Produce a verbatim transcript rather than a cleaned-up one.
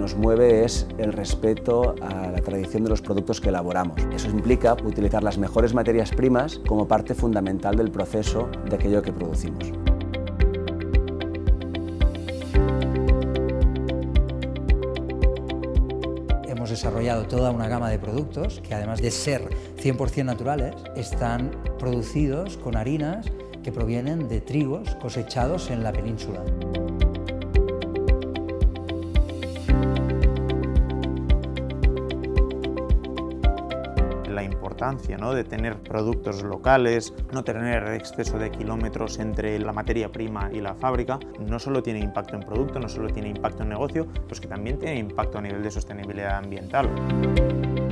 nos mueve es el respeto a la tradición de los productos que elaboramos. Eso implica utilizar las mejores materias primas como parte fundamental del proceso de aquello que producimos. Hemos desarrollado toda una gama de productos que, además de ser cien por cien naturales, están producidos con harinas que provienen de trigos cosechados en la península. La importancia, ¿no?, de tener productos locales, no tener exceso de kilómetros entre la materia prima y la fábrica, no solo tiene impacto en producto, no solo tiene impacto en negocio, pues que también tiene impacto a nivel de sostenibilidad ambiental.